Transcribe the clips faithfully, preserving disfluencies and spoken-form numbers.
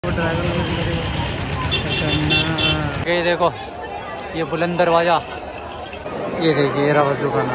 ये देखो ये बुलंद दरवाज़ा, ये देखिए ये रहा वज़ू खाना।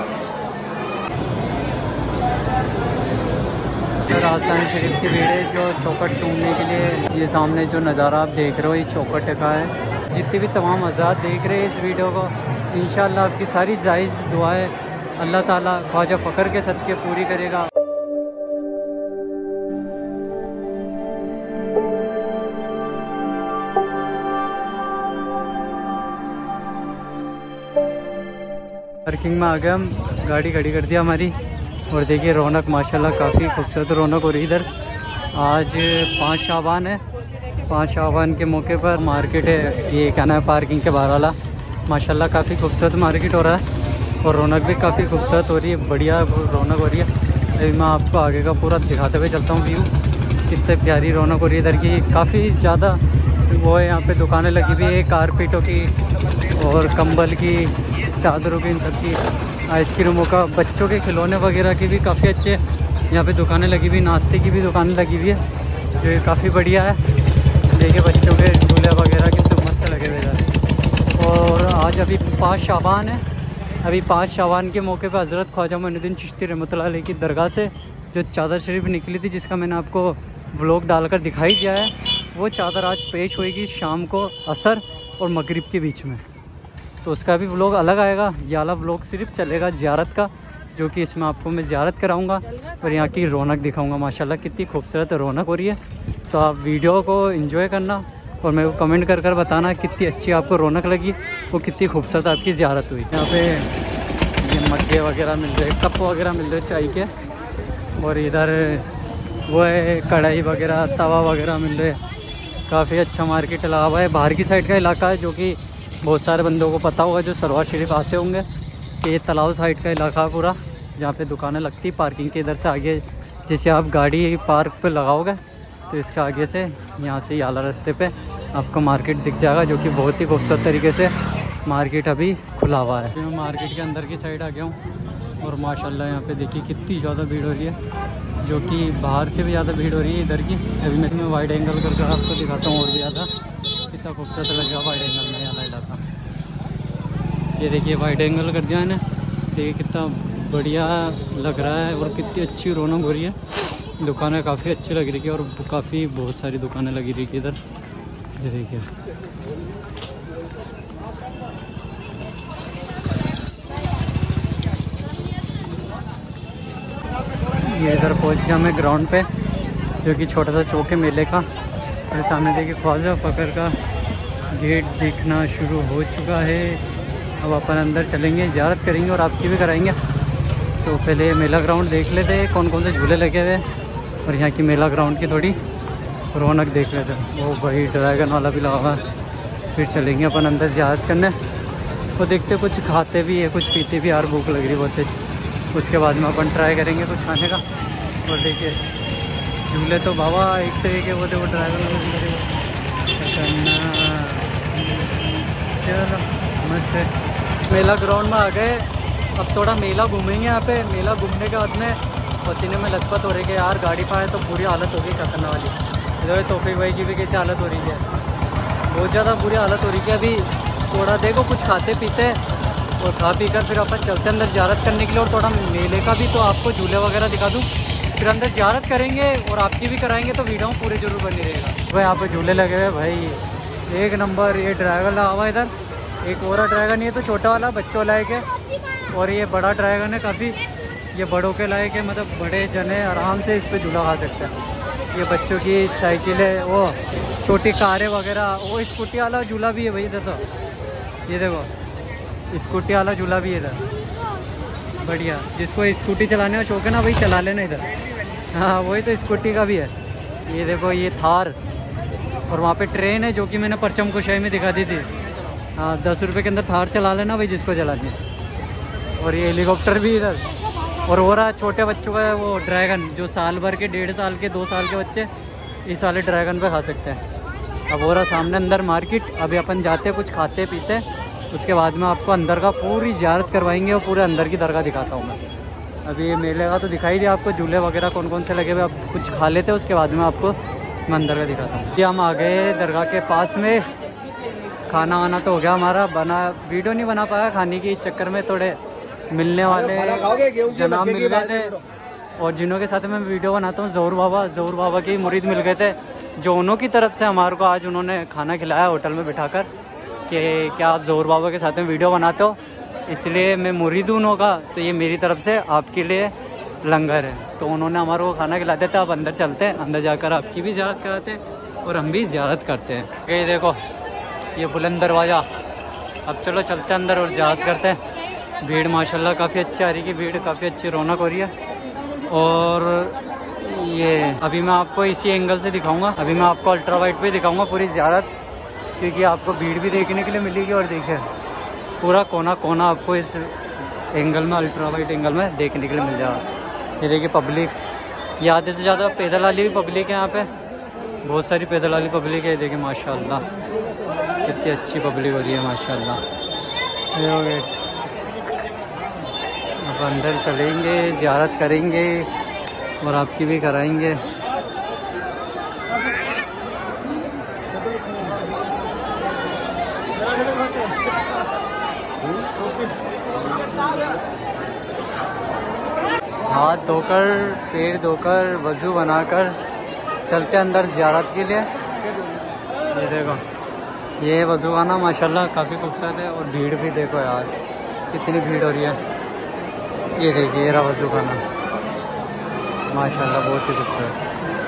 राजस्थान शरीफ की भीड़ है जो चौखट चूमने के लिए। ये सामने जो नज़ारा आप देख रहे हो ये चौखट का है। जितने भी तमाम आज़ाद देख रहे हैं इस वीडियो को, इंशाअल्लाह आपकी सारी जायज़ दुआएं अल्लाह ताला ख्वाजा फ़कर के सदक़े पूरी करेगा। पार्किंग में आ गए हम, गाड़ी खड़ी कर दिया हमारी। और देखिए रौनक माशाल्लाह काफ़ी खूबसूरत रौनक हो रही इधर। आज पाँच शाबान है, पाँच शाबान के मौके पर मार्केट है। ये क्या नाम है पार्किंग के बाहर वाला, माशाल्लाह काफ़ी खूबसूरत मार्केट हो रहा है और रौनक भी काफ़ी खूबसूरत हो रही है, बढ़िया रौनक हो रही है। अभी मैं आपको आगे का पूरा दिखाते हुए चलता हूँ व्यू, कितने प्यारी रौनक हो रही है इधर की। काफ़ी ज़्यादा वो है यहाँ पे दुकानें लगी हुई है कारपेटों की और कंबल की, चादरों की, इन सब की, आइसक्रीमों का, बच्चों के खिलौने वगैरह की भी काफ़ी अच्छे यहाँ पे दुकानें लगी हुई, नाश्ते की भी दुकानें लगी हुई है जो काफ़ी बढ़िया है। देखिए बच्चों के झूले वगैरह कितने मस्त लगे हुए हैं। और आज अभी पाँच शाबान है, अभी पाँच शाबान के मौके पर हज़रत ख्वाजा मोइनुद्दीन चिश्ती रहमतुल्लाह अलैह की दरगाह से जो चादर शरीफ निकली थी, जिसका मैंने आपको व्लॉग डालकर दिखाई दिया है, वो चादर आज पेश होएगी शाम को असर और मगरिब के बीच में। तो उसका भी व्लॉग अलग आएगा। ये वाला व्लॉग सिर्फ चलेगा ज़ियारत का, जो कि इसमें आपको मैं ज़ियारत कराऊंगा और यहाँ की रौनक दिखाऊंगा। माशाल्लाह कितनी खूबसूरत रौनक हो रही है। तो आप वीडियो को एंजॉय करना और मेरे को कमेंट कर कर बताना कितनी अच्छी आपको रौनक लगी, वो कितनी खूबसूरत आपकी ज़ियारत हुई। यहाँ पे ये मग्गे वगैरह मिल रहे, कप वगैरह मिल रहे चाय के, और इधर वो है कढ़ाई वगैरह, तवा वगैरह मिल रहे। काफ़ी अच्छा मार्केट लगा हुआ है। बाहर की साइड का इलाका है, जो कि बहुत सारे बंदों को पता होगा जो सरवार शरीफ आते होंगे कि ये तालाब साइड का इलाका है पूरा, जहाँ पे दुकानें लगती। पार्किंग के इधर से आगे जैसे आप गाड़ी पार्क पे लगाओगे तो इसके आगे से यहाँ से आला रास्ते पे आपको मार्केट दिख जाएगा, जो कि बहुत ही खूबसूरत तरीके से मार्केट अभी खुला हुआ है। मैं मार्केट के अंदर की साइड आ गया हूँ और माशाल्लाह यहाँ पे देखिए कितनी ज़्यादा भीड़ हो रही है, जो कि बाहर से भी ज़्यादा भीड़ हो रही है इधर की। अभी मैं इसमें वाइड एंगल करके आपको दिखाता हूँ और भी ज़्यादा कितना खूबसूरत लगेगा वाइड एंगल में वाला इलाका। ये देखिए वाइड एंगल कर दिया है ना, देखिए कितना बढ़िया लग रहा है और कितनी अच्छी रौनक हो रही है। दुकानें काफ़ी अच्छी लग रही है और काफ़ी बहुत सारी दुकानें लगी रही है इधर। ये देखिए ये इधर पहुंच गया मैं ग्राउंड पे, जो कि छोटा सा चौक है मेले का। और सामने देखिए ख्वाजा फ़कर का गेट दिखना शुरू हो चुका है। अब अपन अंदर चलेंगे, ज़ियारत करेंगे और आपकी भी कराएंगे। तो पहले मेला ग्राउंड देख लेते हैं कौन कौन से झूले लगे हुए, और यहाँ की मेला ग्राउंड की थोड़ी रौनक देख लेते हैं। वो भाई ड्रैगन वाला भी लगा हुआ है। फिर चलेंगे अपन अंदर ज़ियारत करने, वो देखते कुछ खाते भी है कुछ पीते भी, यार भूख लग रही बहुत तेज। उसके बाद में अपन ट्राई करेंगे कुछ खाने का। और देखिए झूले तो बाबा एक से एक है, वो देखो ड्रैगन चलो मस्त है। मेला ग्राउंड में आ गए, अब थोड़ा मेला घूमेंगे। यहाँ पे मेला घूमने के बाद में पसीने में लथपथ हो रही है यार, गाड़ी पाए तो पूरी हालत हो गई खतरनाक वाली। इधर तोफीक भाई की भी कैसी हालत हो रही है, बहुत ज़्यादा बुरी हालत हो रही है। अभी थोड़ा देखो कुछ खाते पीते और खा पी कर फिर अपन चलते अंदर ज़ियारत करने के लिए। और थोड़ा मेले का भी तो आपको झूले वगैरह दिखा दूँ, फिर अंदर ज़ियारत करेंगे और आपकी भी कराएंगे। तो वीडियो पूरे जरूर बनी रहेगा। भाई यहाँ पे झूले लगे हुए भाई एक नंबर। ये ड्रैगन लगा हुआ इधर, एक और ड्रैगन, ये तो छोटा वाला बच्चों लायक है, और ये बड़ा ड्रैगन है काफ़ी, ये बड़ों के लायक है, मतलब बड़े जने आराम से इस पर झूला खा सकते हैं। ये बच्चों की साइकिल है, वो छोटी कारें वगैरह, वो स्कूटी वाला झूला भी है भाई इधर। तो ये देखो स्कूटी वाला झूला भी है इधर, बढ़िया। जिसको स्कूटी चलाने का शौक है ना भाई चला लेना इधर। हाँ वही तो स्कूटी का भी है। ये देखो ये थार, और वहाँ पे ट्रेन है जो कि मैंने परचम कुशाई में दिखा दी थी। हाँ दस रुपये के अंदर थार चला लेना भाई जिसको चलानी है। और ये हेलीकॉप्टर भी इधर, और हो रहा छोटे बच्चों का वो ड्रैगन, जो साल भर के, डेढ़ साल के, दो साल के बच्चे इस वाले ड्रैगन पे खा सकते हैं। अब हो रहा सामने अंदर मार्केट। अभी अपन जाते कुछ खाते पीते, उसके बाद में आपको अंदर का पूरी ज़ियारत करवाएंगे और पूरे अंदर की दरगाह दिखाता हूँ मैं। अभी ये मेले का तो दिखाई दिया आपको, झूले वगैरह कौन कौन से लगे हुए, आप कुछ खा लेते हैं उसके बाद में आपको मैं अंदर का दिखाता हूँ। हम आ गए दरगाह के पास में। खाना वाना तो हो गया हमारा, बना वीडियो नहीं बना पाया खाने के चक्कर में, थोड़े मिलने वाले जनाब मिल गए थे और जिन्हों के साथ मैं वीडियो बनाता हूँ ज़हूर बाबा, ज़हूर बाबा के मुरीद मिल गए थे, जो उन्हों की तरफ से हमारे को आज उन्होंने खाना खिलाया होटल में बिठाकर कि क्या आप ज़हूर बाबा के साथ में वीडियो बनाते हो, इसलिए मैं मुरीद हूँ उन्हों का, तो ये मेरी तरफ से आपके लिए लंगर है। तो उन्होंने हमारे को खाना खिलाते थे। अब अंदर चलते हैं, अंदर जाकर आपकी भी ज़ियारत कराते हैं और हम भी ज़ियारत करते हैं। ये देखो ये बुलंद दरवाज़ा। अब चलो चलते हैं अंदर और ज़ियारत करते हैं। भीड़ माशाल्लाह काफ़ी अच्छी आ रही है, भीड़ काफ़ी अच्छी रौनक हो रही है। और ये अभी मैं आपको इसी एंगल से दिखाऊंगा, अभी मैं आपको अल्ट्रा वाइड पे दिखाऊंगा पूरी ज़ियारत, क्योंकि आपको भीड़ भी देखने के लिए मिलेगी और देखिए पूरा कोना कोना आपको इस एंगल में, अल्ट्रा वाइड एंगल में देखने के लिए मिल जाएगा। ये देखिए पब्लिक, ये आधे से ज़्यादा पैदल वाली भी पब्लिक है यहाँ पे, बहुत सारी पैदल वाली पब्लिक है। देखिए माशाल्लाह कितनी अच्छी पब्लिक हो रही है माशाल्लाह। अब अंदर चलेंगे, ज़ियारत करेंगे और आपकी भी कराएंगे। हाथ धोकर, पैर धोकर, वज़ू बनाकर चलते अंदर ज़ियारत के लिए। ये देखो ये वज़ू खाना माशाल्लाह काफ़ी खूबसूरत है और भीड़ भी देखो यार कितनी भीड़ हो रही है। ये देखिए ये रहा वज़ू खाना माशाल्लाह बहुत ही खूबसूरत।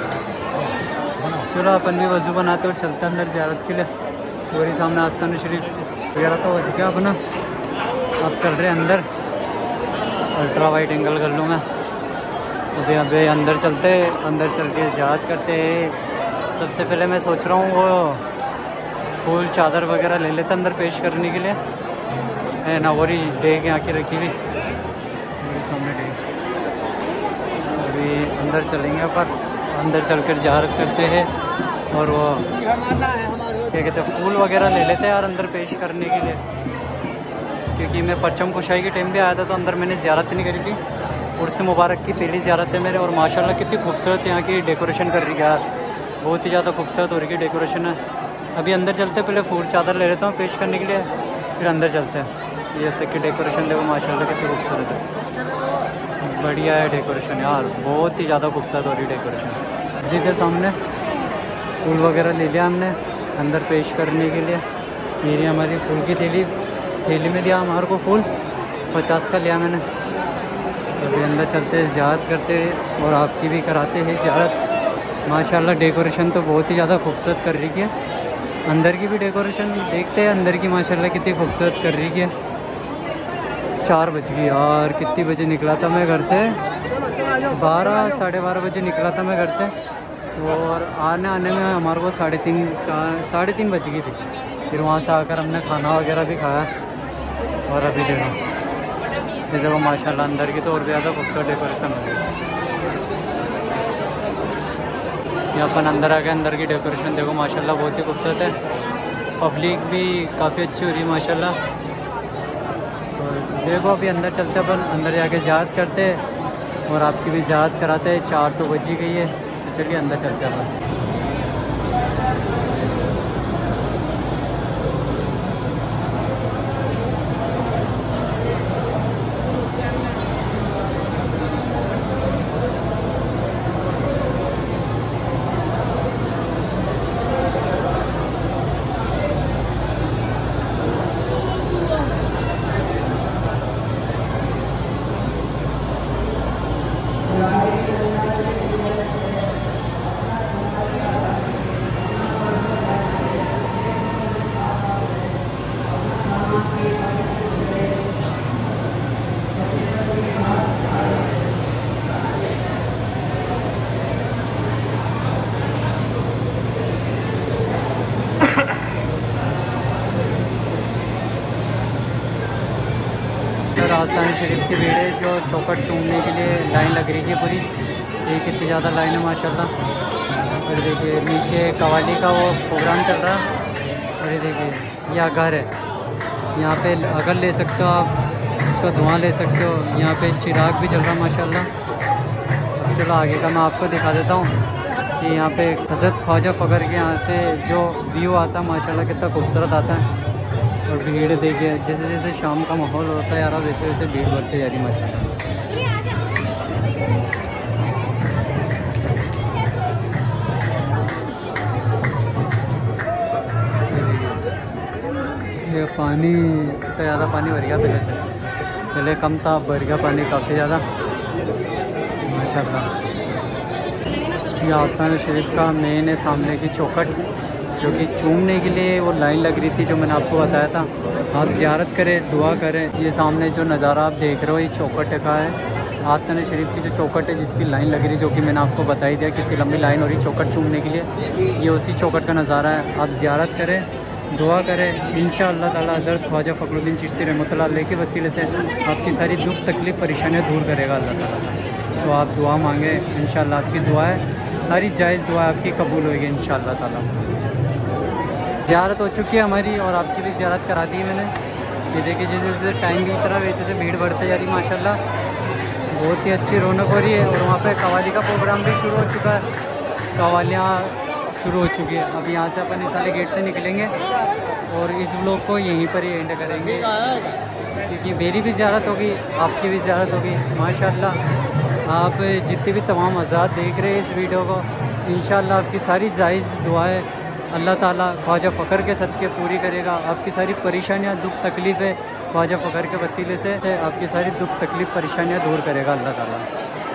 चलो अपन भी वज़ू बनाते और चलते अंदर ज़ियारत के लिए। पूरी सामने आस्तान शरीफ वगैरह तो हो चुका अपना, अब चल रहे अंदर। अल्ट्रा वाइड एंगल कर लूँ मैं। अभी अभी अंदर चलते, अंदर चल के ज़ियारत करते हैं। सबसे पहले मैं सोच रहा हूँ वो फूल चादर वगैरह ले लेते अंदर पेश करने के लिए, है ना। वही डेग यहाँ की रखी हुई सामने डेग। अभी अंदर चलेंगे पर अंदर चलकर ज़ियारत करते हैं और वो क्या कहते हैं फूल वगैरह ले लेते हैं यार अंदर पेश करने के लिए, क्योंकि मैं परचम कुशाई के टाइम भी आया था तो अंदर मैंने ज़ियारत नहीं करी थी। उर्स मुबारक की पहली ज़ियारत है मेरे और माशाल्लाह कितनी खूबसूरत यहाँ की डेकोरेशन कर रही है यार, बहुत ही ज़्यादा खूबसूरत हो रही है डेकोरेशन है। अभी अंदर चलते, पहले फूल चादर ले लेता हूँ पेश करने के लिए, फिर अंदर चलते हैं। ये तक की डेकोरेशन देखो माशाल्लाह कितनी खूबसूरत है, बढ़िया है डेकोरेशन यार, बहुत ही ज़्यादा खूबसूरत हो रही है डेकोरेशन। इसी के सामने फूल वगैरह ले लिया हमने अंदर पेश करने के लिए। मेरी हमारी फूल की थैली थैली में दिया हमारे को फूल, पचास का लिया मैंने। अभी अंदर चलते हैं, ज़ियारत करते हैं और आपकी भी कराते हैं ज़ियारत। माशाल्लाह डेकोरेशन तो बहुत ही ज़्यादा खूबसूरत कर रही है, अंदर की भी डेकोरेशन देखते हैं अंदर की माशाल्लाह कितनी खूबसूरत कर रही है। चार बज गई यार, कितनी बजे निकला था मैं घर से, बारह साढ़े बारह बजे निकला था मैं घर से, और आने आने में हमारे को साढ़े तीन चार साढ़े तीन बज गई थी। फिर वहाँ से आकर हमने खाना वगैरह भी खाया और अभी देखो ये देखो माशाल्लाह अंदर की तो और भी ज़्यादा खूबसूरत डेकोरेशन हो गई। ये अपन अंदर आ गए, अंदर की डेकोरेशन देखो माशाल्लाह बहुत ही खूबसूरत है, पब्लिक भी काफ़ी अच्छी हो रही है माशाल्लाह। और देखो अभी अंदर चलते अपन, अंदर जाके ज़ियारत करते और आपकी भी ज़ियारत कराते हैं। चार तो बज ही गई है, तो चलिए अंदर चलते अपन। आस्तान शरीफ की भीड़ है जो चौखट चूमने के लिए लाइन लग रही है पूरी, ये कितनी ज़्यादा लाइन है माशाल्लाह। और देखिए नीचे कवाली का वो प्रोग्राम चल रहा है और ये देखिए यह घर है, यहाँ पे अगर ले सकते हो आप इसको धुआं ले सकते हो, यहाँ पे चिराग भी चल रहा है माशाल्लाह। चलो आगे का मैं आपको दिखा देता हूँ। कि यहाँ पे हज़रत ख्वाजा फ़खर के यहाँ से जो व्यू आता है माशाल्लाह कितना खूबसूरत आता है। और भीड़ देखिए, जैसे जैसे शाम का माहौल होता है यार वैसे वैसे भीड़ बढ़ती जा रही माशाल्लाह। ये पानी कितना ज़्यादा पानी भर गया पहले से, पहले कम था, भर गया पानी काफ़ी ज़्यादा माशाल्लाह। ये आस्थान शरीफ का मेन है सामने की चौखट, जो कि चूमने के लिए वो लाइन लग रही थी जो मैंने आपको बताया था। आप ज़ियारत करें, दुआ करें। ये सामने जो नज़ारा आप देख रहे हो ये चौखट का है, आस्थान शरीफ की जो चौखट है जिसकी लाइन लग रही है, जो कि मैंने आपको बताई दिया कितनी लंबी लाइन हो रही चौखट चूमने के लिए। ये उसी चौखट का नज़ारा है। आप ज़ियारत करें, दुआ करें, इंशाअल्लाह ताला हज़रत ख्वाजा फ़खरुद्दीन चिश्ती रहमतुल्लाह अलैह के वसीले से आपकी सारी दुख तकलीफ़ परेशानियाँ दूर करेगा अल्लाह ताला। तो आप दुआ मांगे, इंशाअल्लाह आपकी दुआएं सारी जायज़ दुआ आपकी कबूल होगी इंशाअल्लाह ताला। ज़ियारत हो चुकी है हमारी और आपकी भी ज़ियारत करा दी है मैंने। ये देखिए जैसे जैसे टाइम की तरह वैसे से भीड़ बढ़ते जा रही माशाल्लाह, बहुत ही अच्छी रौनक हो रही है। और वहाँ पे कवाली का प्रोग्राम भी शुरू हो चुका है, कवालियाँ शुरू हो चुकी है। अब यहाँ से अपन इस वाले गेट से निकलेंगे और इस व्लॉग को यहीं पर ही एंड करेंगे, क्योंकि मेरी भी ज़ियारत होगी, आपकी भी ज़ियारत होगी माशाल्लाह। आप जितने भी तमाम हज़रात देख रहे हैं इस वीडियो को, इंशाअल्लाह आपकी सारी जायज़ दुआएं अल्लाह ताला ख्वाजा फ़खर के सदक़े पूरी करेगा। आपकी सारी परेशानियाँ, दुख तकलीफ़ें ख्वाजा फ़खर के वसीले से आपकी सारी दुख तकलीफ़ परेशानियाँ दूर करेगा अल्लाह ताला।